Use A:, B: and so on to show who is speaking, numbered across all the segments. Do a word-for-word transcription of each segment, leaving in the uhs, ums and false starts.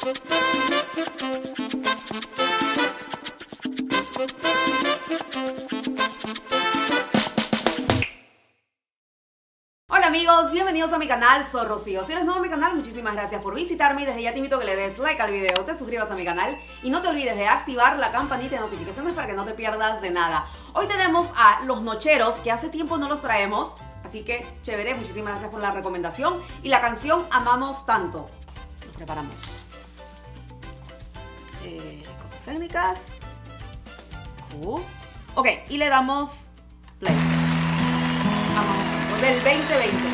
A: Hola amigos, bienvenidos a mi canal, soy Rocío. Si eres nuevo en mi canal, muchísimas gracias por visitarme y desde ya te invito a que le des like al video, te suscribas a mi canal y no te olvides de activar la campanita de notificaciones para que no te pierdas de nada. Hoy tenemos a los nocheros, que hace tiempo no los traemos, así que chévere, muchísimas gracias por la recomendación. Y la canción Amamos Tanto. Nos preparamos. Eh, cosas técnicas. Uh. Ok, y le damos play. Amamos Tanto, del veinte veinte.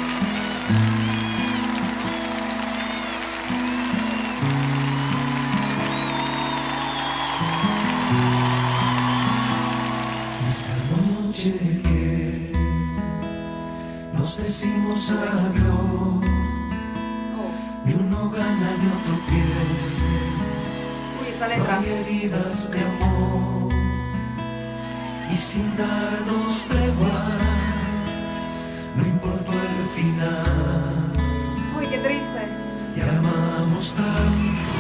B: Esta noche que nos decimos adiós,
A: Oh.
B: ni uno gana ni otro pierde.
A: Uy, esa
B: No
A: letra.
B: hay heridas de amor y sin darnos tregua, no importó el final.
A: Uy, qué triste.
B: Y amamos tanto,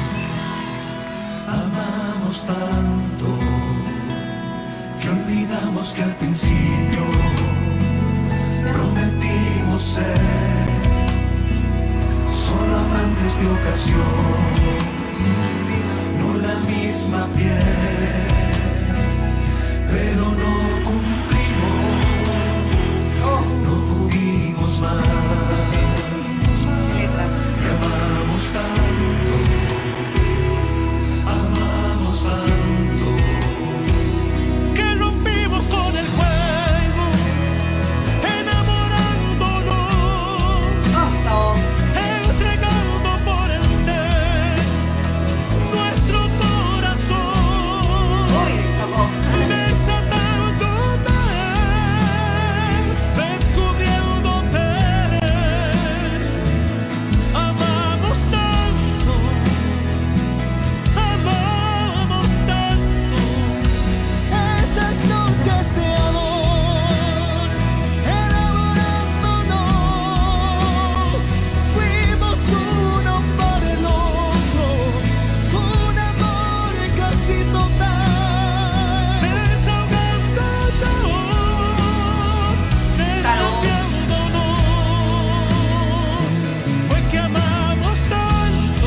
B: amamos tanto, que olvidamos que al principio prometimos ser solo amantes de ocasión, no la misma piel, pero no cumplimos,
A: Oh,
B: no pudimos más.
A: qué letra.
B: Y amamos tanto, amamos tanto, que rompimos con el juego, enamorándonos,
A: Oh, esa voz.
B: entregando por entero nuestro corazón,
A: Uy, chocó.
B: desatándote, descubriéndote. Amamos tanto, amamos tanto, esas noches de amor, enamorándonos, fuimos uno para el otro, un amor casi total, desahogándonos, desafiándonos, fue que amamos tanto,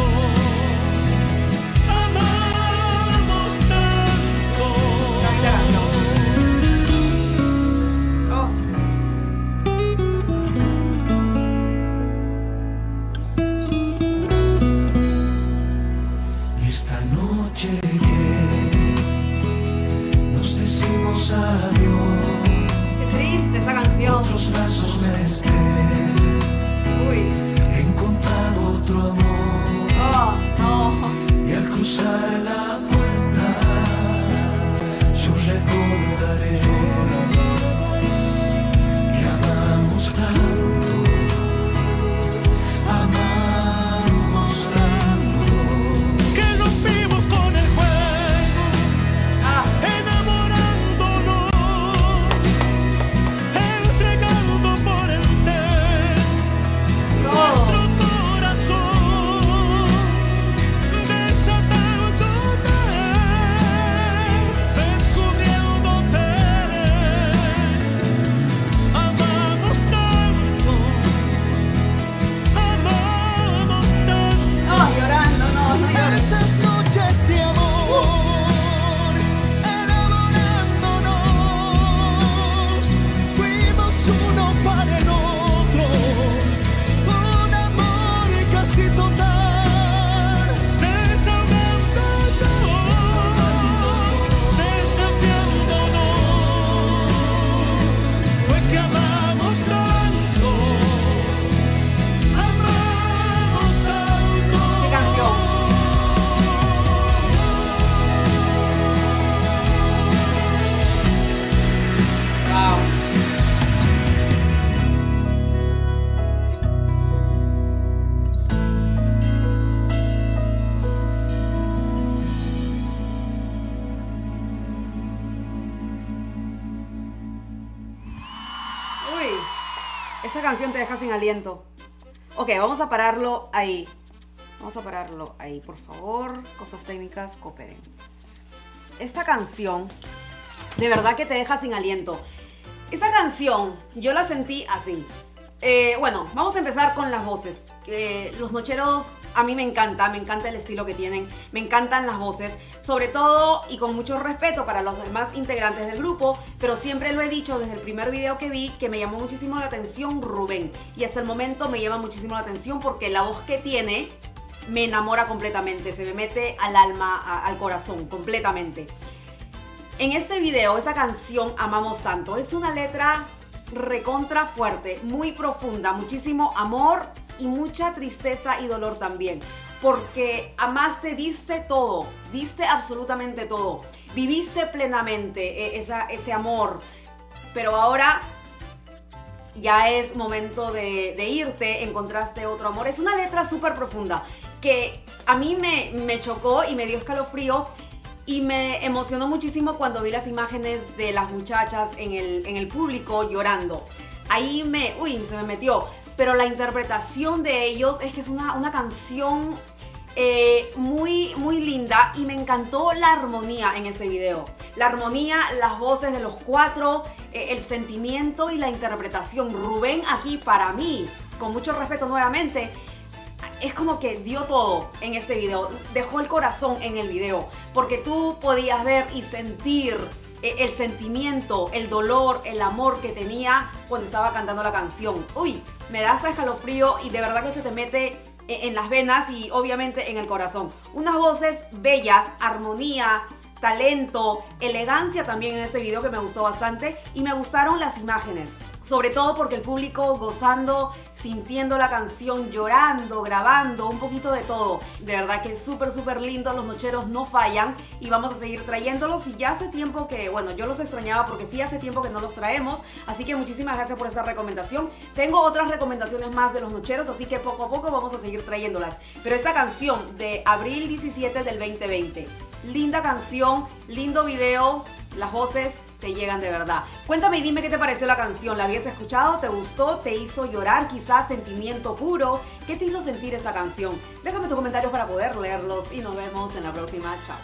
B: amamos tanto.
A: Oh.
B: Y esta noche que nos decimos adiós,
A: Qué triste esa canción.
B: otros brazos me esperan,
A: Uy.
B: he encontrado otro amor,
A: Oh, no.
B: y al cruzar la puerta yo recordaré que amamos tanto, amamos tanto, que rompimos con el juego,
A: Ah,
B: enamorándonos, entregando por entero nuestro
A: todo.
B: corazón, desatándote, descubriéndote. Amamos tanto, amamos tanto.
A: Oh, llorando, no, no llores.
B: Esas noches de amor, enamorándonos, fuimos uno para el otro, un amor casi total, desahogándonos, desafiándonos, fue que amamos tanto, amamos tanto.
A: Qué canción. Wow. Uy, esa canción te deja sin aliento. Ok, vamos a pararlo ahí. Vamos a pararlo ahí, por favor. Cosas técnicas, cooperen. Esta canción, de verdad que te deja sin aliento. Esta canción, yo la sentí así. Eh, bueno, vamos a empezar con las voces. Eh, los Nocheros a mí me encanta, me encanta el estilo que tienen, me encantan las voces, sobre todo y con mucho respeto para los demás integrantes del grupo, pero siempre lo he dicho desde el primer video que vi que me llamó muchísimo la atención Rubén, y hasta el momento me llama muchísimo la atención porque la voz que tiene me enamora completamente, se me mete al alma, a, al corazón completamente. En este video, esta canción Amamos Tanto, es una letra recontra fuerte, muy profunda, muchísimo amor y mucha tristeza y dolor también, porque amaste, diste todo, diste absolutamente todo, viviste plenamente esa, ese amor, pero ahora ya es momento de, de irte, encontraste otro amor. Es una letra súper profunda que a mí me, me chocó y me dio escalofrío. Y me emocionó muchísimo cuando vi las imágenes de las muchachas en el, en el público llorando. Ahí me, uy, se me metió. Pero la interpretación de ellos es que es una, una canción eh, muy, muy linda. Y me encantó la armonía en este video. La armonía, las voces de los cuatro, eh, el sentimiento y la interpretación. Rubén aquí para mí, con mucho respeto nuevamente, es como que dio todo en este video, dejó el corazón en el video, porque tú podías ver y sentir el sentimiento, el dolor, el amor que tenía cuando estaba cantando la canción. Uy, me da ese escalofrío y de verdad que se te mete en las venas y obviamente en el corazón. Unas voces bellas, armonía, talento, elegancia también en este video que me gustó bastante, y me gustaron las imágenes. Sobre todo porque el público gozando, sintiendo la canción, llorando, grabando, un poquito de todo. De verdad que es súper, súper lindo. Los Nocheros no fallan y vamos a seguir trayéndolos. Y ya hace tiempo que, bueno, yo los extrañaba porque sí hace tiempo que no los traemos. Así que muchísimas gracias por esta recomendación. Tengo otras recomendaciones más de los Nocheros, así que poco a poco vamos a seguir trayéndolas. Pero esta canción de abril diecisiete del veinte veinte, linda canción, lindo video, las voces te llegan de verdad. Cuéntame y dime qué te pareció la canción. ¿La habías escuchado? ¿Te gustó? ¿Te hizo llorar? Quizás sentimiento puro. ¿Qué te hizo sentir esta canción? Déjame tus comentarios para poder leerlos y nos vemos en la próxima. Chao.